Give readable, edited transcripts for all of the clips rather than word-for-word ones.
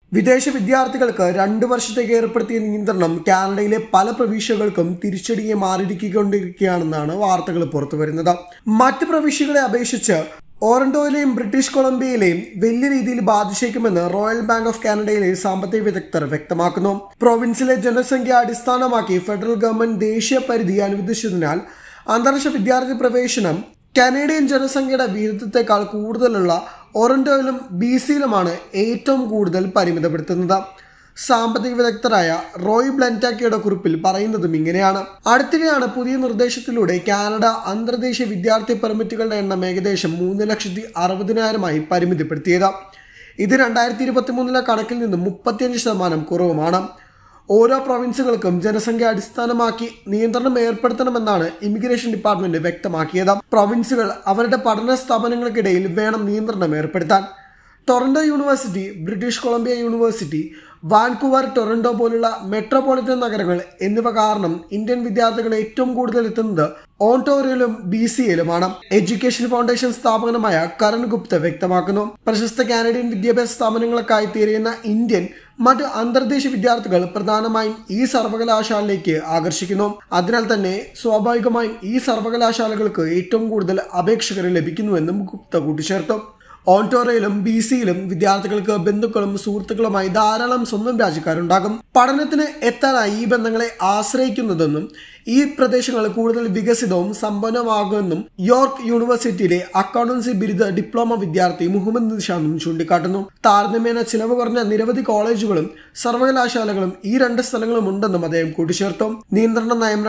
വിദേശ വിദ്യാർത്ഥികൾക്ക് 2 വർഷത്തേക്ക് ഏർപ്പെടുത്തിയ നിയന്ത്രണം കാനഡയിലെ പല പ്രവിശ്യകൾക്കും തിരിച്ചടിയെ മാറിയിരിക്കൊണ്ടിരിക്കുകയാണെന്നാണ് വാർത്തകൾ പുറത്തുവരുന്നത്. മറ്റ് പ്രവിശ്യകളെ അപേക്ഷിച്ച് ഓറന്റോയിലെയും ബ്രിട്ടീഷ് കൊളംബിയയിലെയും വലിയ രീതിയിൽ ബാധിച്ചേക്കുമെന്ന് റോയൽ ബാങ്ക് ഓഫ് കാനഡയിലെ സാമ്പത്തിക വിദഗ്ധർ വ്യക്തമാക്കുന്നു. പ്രൊവിൻസിലെ ജനസംഖ്യ അടിസ്ഥാനമാക്കി ഫെഡറൽ ഗവൺമെന്റ് ദേശീയ പരിധി അനുവദിച്ചതിനാൽ അന്താരാഷ്ട്ര വിദ്യാർത്ഥി പ്രവേശനം കനേഡിയൻ ജനസംഖ്യയുടെ വിഹിതത്തെക്കാൾ കൂടുതലുള്ള ഓറന്റോയിലും ബിസിയിലുമാണ് ഏറ്റവും കൂടുതൽ പരിമിതപ്പെടുത്തുന്നത്. സാമ്പത്തിക വിദഗ്ധരായ റോയ് ബ്ലൻറ്റാക്കിയുടെ കുറിപ്പിൽ പറയുന്നതും ഇങ്ങനെയാണ്. അടുത്തിടെയാണ് പുതിയ നിർദ്ദേശത്തിലൂടെ കാനഡ അന്തർദേശീയ വിദ്യാർത്ഥി പെർമിറ്റുകളുടെ എണ്ണം ഏകദേശം 3,60,000 പരിമിതപ്പെടുത്തിയത്. ഇത് 2023 കണക്കിൽ നിന്നും 35% കുറവുമാണ്. ഓരോ പ്രൊവിൻസുകൾക്കും ജനസംഖ്യ അടിസ്ഥാനമാക്കി നിയന്ത്രണം ഏർപ്പെടുത്തണമെന്നാണ് ഇമിഗ്രേഷൻ ഡിപ്പാർട്ട്മെന്റ് വ്യക്തമാക്കിയത്. പ്രൊവിൻസുകൾ അവരുടെ പഠന സ്ഥാപനങ്ങൾക്കിടയിൽ വേണം നിയന്ത്രണം ഏർപ്പെടുത്താൻ. Toronto university, British Columbia university, Vancouver, Toronto പോലുള്ള മെട്രോപൊളിറ്റൻ നഗരങ്ങൾ എന്നിവ കാരണം ഇന്ത്യൻ വിദ്യാർത്ഥികൾ ഏറ്റവും കൂടുതൽ എത്തുന്നത് ഓണ്ടോറിയോയിലും ബിസിയിലുമാണ്. എഡ്യൂക്കേഷൻ ഫൗണ്ടേഷൻ സ്ഥാപകനുമായ കരൺ ഗുപ്ത വ്യക്തമാക്കുന്നു. പ്രശസ്ത കാനഡിയൻ വിദ്യാഭ്യാസ സ്ഥാപനങ്ങൾക്കായി തിരയുന്ന ഇന്ത്യൻ മറ്റ് അന്തർദേശീയ വിദ്യാർത്ഥികൾ പ്രധാനമായും ഈ സർവകലാശാലയിലേക്ക് ആകർഷിക്കുന്നു. അതിനാൽ തന്നെ സ്വാഭാവികമായും ഈ സർവകലാശാലകൾക്ക് ഏറ്റവും കൂടുതൽ അപേക്ഷകരെ ലഭിക്കുന്നുവെന്നും ഗുപ്ത കൂട്ടിച്ചേർത്തു. ഓണ്ടോറിയോയിലും ബിസിയിലും വിദ്യാർത്ഥികൾക്ക് ബന്ധുക്കളും സുഹൃത്തുക്കളുമായി ധാരാളം സ്വന്തം രാജ്യക്കാരുണ്ടാകും. പഠനത്തിന് എത്താനായി ഈ ബന്ധങ്ങളെ ആശ്രയിക്കുന്നതെന്നും ഈ പ്രദേശങ്ങൾ കൂടുതൽ വികസിതവും സമ്പന്നമാകുമെന്നും യോർക്ക് യൂണിവേഴ്സിറ്റിയിലെ അക്കൗണ്ടൻസി ബിരുദ ഡിപ്ലോമ വിദ്യാർത്ഥി മുഹമ്മദ് നിഷാദും ചൂണ്ടിക്കാട്ടുന്നു. താരതമ്യേന ചിലവ് കുറഞ്ഞ നിരവധി കോളേജുകളും സർവകലാശാലകളും ഈ 2 സ്ഥലങ്ങളും ഉണ്ടെന്നും അദ്ദേഹം കൂട്ടിച്ചേർത്തു. നിയന്ത്രണ നയം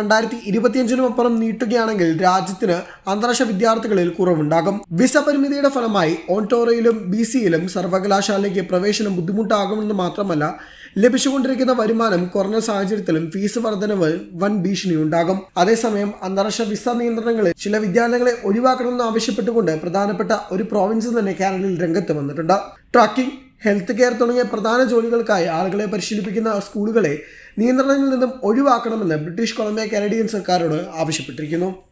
2025 നീട്ടുകയാണെങ്കിൽ രാജ്യത്തിന് അന്താരാഷ്ട്ര വിദ്യാർത്ഥികളിൽ കുറവുണ്ടാകും. വിസ പരിമിതിയുടെ ഫലമായി ഓണ്ടോറിയോയിലും ബിസിയിലും സർവകലാശാലയ്ക്ക് പ്രവേശനം ബുദ്ധിമുട്ടാകുമെന്ന് മാത്രമല്ല, ലഭിച്ചുകൊണ്ടിരിക്കുന്ന വരുമാനം കുറഞ്ഞ സാഹചര്യത്തിലും ഫീസ് വർധനവ് വൻ ഭീഷണിയുണ്ടാകും. അതേസമയം അന്താരാഷ്ട്ര വിസ നിയന്ത്രണങ്ങളിൽ ചില വിദ്യാലയങ്ങളെ ഒഴിവാക്കണമെന്ന് ആവശ്യപ്പെട്ടുകൊണ്ട് പ്രധാനപ്പെട്ട ഒരു പ്രോവിൻസ് തന്നെ കാനഡയിൽ രംഗത്ത് വന്നിട്ടുണ്ട്. ട്രക്കിംഗ്, ഹെൽത്ത് കെയർ തുടങ്ങിയ പ്രധാന ജോലികൾക്കായി ആളുകളെ പരിശീലിപ്പിക്കുന്ന സ്കൂളുകളെ നിയന്ത്രണങ്ങളിൽ നിന്നും ഒഴിവാക്കണമെന്ന് ബ്രിട്ടീഷ് കൊളംബിയ കാനഡിയൻ സർക്കാരോട് ആവശ്യപ്പെട്ടിരിക്കുന്നു.